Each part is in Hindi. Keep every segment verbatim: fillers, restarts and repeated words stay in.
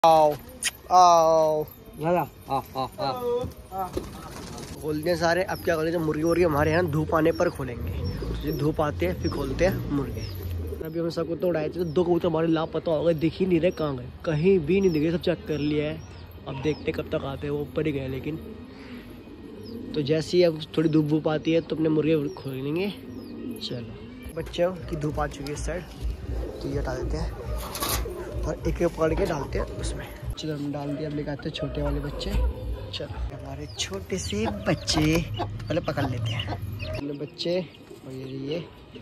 आओ आओ खोलते हैं सारे। अब क्या करेंगे, मुर्गे मुर्गे हमारे यहाँ धूप आने पर खोलेंगे। तो धूप आते हैं फिर खोलते हैं मुर्गे। अभी हम सबको तो उड़ाए थे तो दो कबूतर हमारे लापता हो गए, दिख ही नहीं रहे कहाँ गए, कहीं भी नहीं दिखे, सब चेक कर लिया है। अब देखते कब तक आते हैं, वो ऊपर ही गए। लेकिन तो जैसे ही अब थोड़ी धूप धूप आती है तो अपने मुर्गे खोल लेंगे। चलो बच्चों की धूप आ चुकी है इस साइड, तो ये हटा देते हैं और एक एक पकड़ के डालते हैं उसमें। चलो हम डाल दिए। अब लेके आते हैं छोटे वाले बच्चे। चलो हमारे छोटे से बच्चे पहले पकड़ लेते हैं बच्चे, और ये ये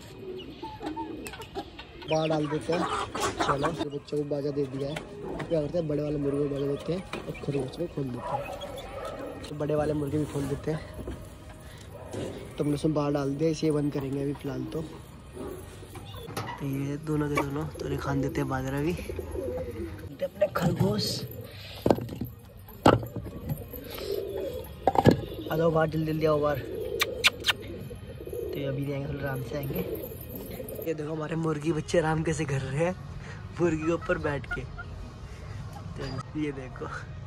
बाहर डाल देते हैं। चलो तो बच्चों को बाजा दे दिया है। क्या करते हैं, बड़े वाले मुर्गे डाल देते हैं और खरगोश में खोल देते हैं। तो बड़े वाले मुर्गे भी खोल देते हैं। तो हमने उसमें बाहर डाल दिया, इसे बंद करेंगे अभी फ़िलहाल। तो तो ये दोनों के दोनों तो खान देते हैं बाजरा भी। अपने खरगोश आ जाओ बाहर, जल्दी जल्दी आओ बाहर। तो अभी नहीं आएंगे, आराम से आएंगे। ये देखो हमारे मुर्गी बच्चे आराम कैसे कर रहे हैं मुर्गी के ऊपर बैठ के। तो ये देखो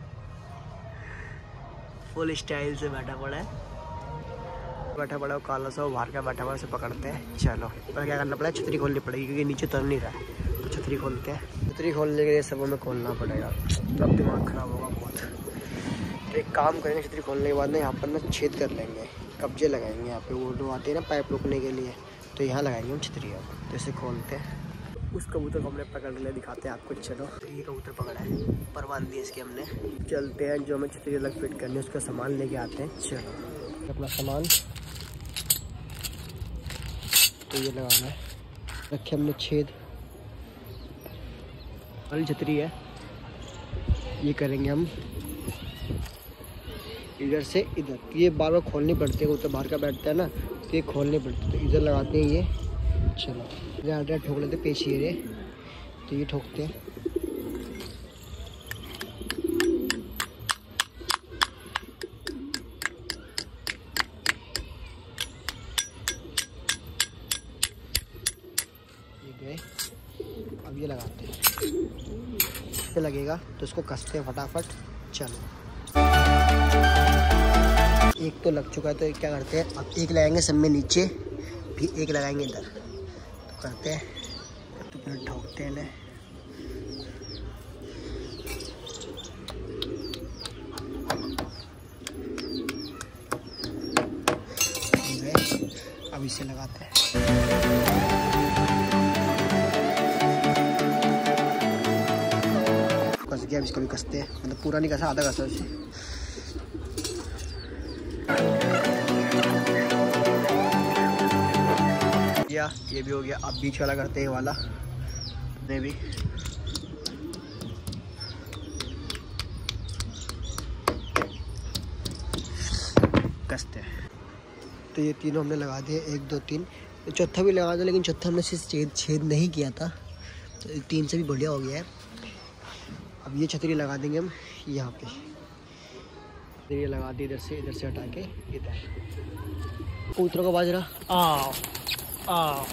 फुल स्टाइल से बैठा पड़ा है, बैठा पड़ा है काला सा, बाहर का बैठा पड़ा, उसे पकड़ते हैं। चलो और क्या करना पड़ेगा, छतरी खोलनी पड़ेगी क्योंकि नीचे तर नहीं रहा है। तो छतरी खोलते हैं। छतरी खोलने के लिए सब हमें खोलना पड़ेगा, तब दिमाग ख़राब होगा बहुत। तो एक काम करेंगे, छतरी खोलने के बाद ना यहाँ पर ना छेद कर लेंगे, कब्जे लगाएंगे यहाँ पे। वो जो आते हैं ना पाइप रोकने के लिए, तो यहाँ लगाएंगे हम छतरी। अब तो इसे खोलते हैं। उस कबूतर को हमने पकड़ लिया, दिखाते हैं आपको। चलो तो ये कबूतर पकड़ा है, पर बांध दिए इसके हमने। चलते हैं, जो हमें छतरी अलग फिट करनी है उसका सामान लेके आते हैं। चलो अपना सामान तो ये लगाना है, रखे हमने छेद। वाली छतरी है, ये करेंगे हम इधर से इधर। ये बार बार खोलनी पड़ती है, कबूतर बाहर का बैठता है ना, तो ये खोलनी पड़ती है। तो इधर लगाते हैं ये। चलो इधर ठोक लेते पेश ये, तो ये ठोकते हैं। ये गए। अब ये लगाते हैं, ये लगेगा तो इसको कसते हैं फटाफट। चलो एक तो लग चुका है, तो क्या करते हैं, अब एक लगाएंगे सब में नीचे, फिर एक लगाएंगे इधर। तो करते हैं, तो फिर ठोकते हैं। अब इसे लगाते हैं। कस गया, अब इसको भी कसते हैं, मतलब पूरा नहीं कसा, आधा कसा इसे। ये भी हो गया। अब बीच वाला करते हैं, वाला ने भी। कसते हैं। तो ये तीनों हमने लगा दिए, एक दो तीन। चौथा भी लगा दो, लेकिन चौथा हमने सिर्फ छेद छेद नहीं किया था, तो तीन से भी बढ़िया हो गया है। अब ये छतरी लगा देंगे हम यहाँ पे। ये लगा दी इधर से, इधर से हटा के इधर। कबूतरों का बाजरा आओ आओ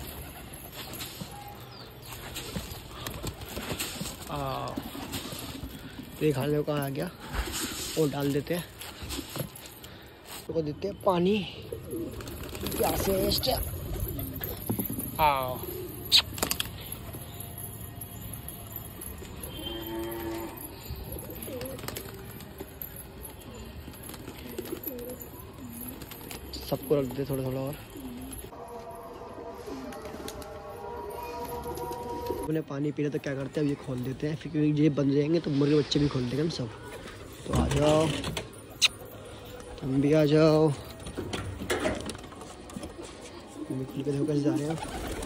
आओ। तो ये खाने को कहाँ आ गया, वो डाल देते हैं, तो देते हैं पानी। प्यास वेस्ट आओ। सबको रख देते थोड़ा थोड़ा और। उन्हें पानी पीना, तो क्या करते हैं, अब ये खोल देते हैं, फिर क्योंकि ये बंद जाएंगे तो मुर्गे बच्चे भी खोल देंगे हम सब। तो आ जाओ, तुम भी आ जाओ। निकल के देखो कैसे जा रहे हैं,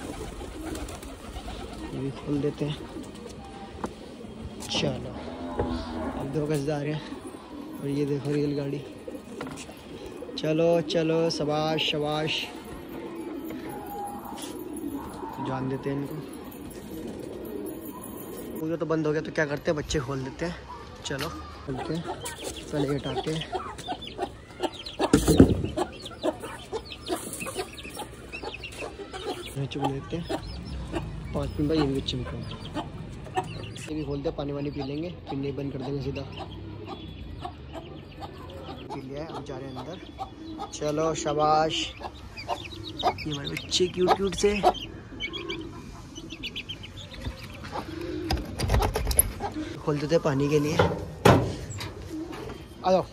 ये भी खोल देते हैं। चलो अब देखो कैसे जा रहे हैं। और ये देखो रेल गाड़ी। चलो चलो, शाबाश शाबाश। जान देते हैं इनको। पूरा तो बंद हो गया, तो क्या करते हैं, बच्चे खोल देते हैं। चलो खोलते हैं, पहले हटाते हैं। चुप लेते हैं, पाँच मिनट बाद ये भी चुप। ये भी खोलते पानी वानी पी लेंगे, फिर नहीं बंद कर देंगे सीधा। पी लिया है, अब जा रहे हैं अंदर। चलो शाबाश, ये हमारे बच्चे क्यूट क्यूट से। खोलते थे पानी के लिए, आ जाओ।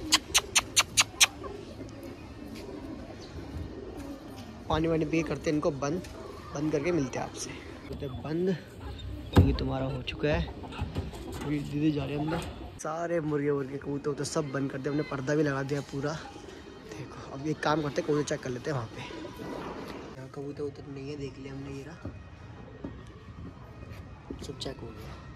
पानी वानी पी करते इनको बंद, बंद करके मिलते हैं आपसे। तो बंद, ये तुम्हारा हो चुका है। दीदी जा रहे हैं अंदर। सारे मुर्गे मुर्गे कबूतर उतर सब बंद कर दिया हमने, पर्दा भी लगा दिया पूरा। देखो अब एक काम करते हैं, कबूतर चेक कर लेते हैं वहाँ पे। यहाँ कबूतर उतर नहीं है, देख लिया हमने, ये रहा सब चेक हो गया।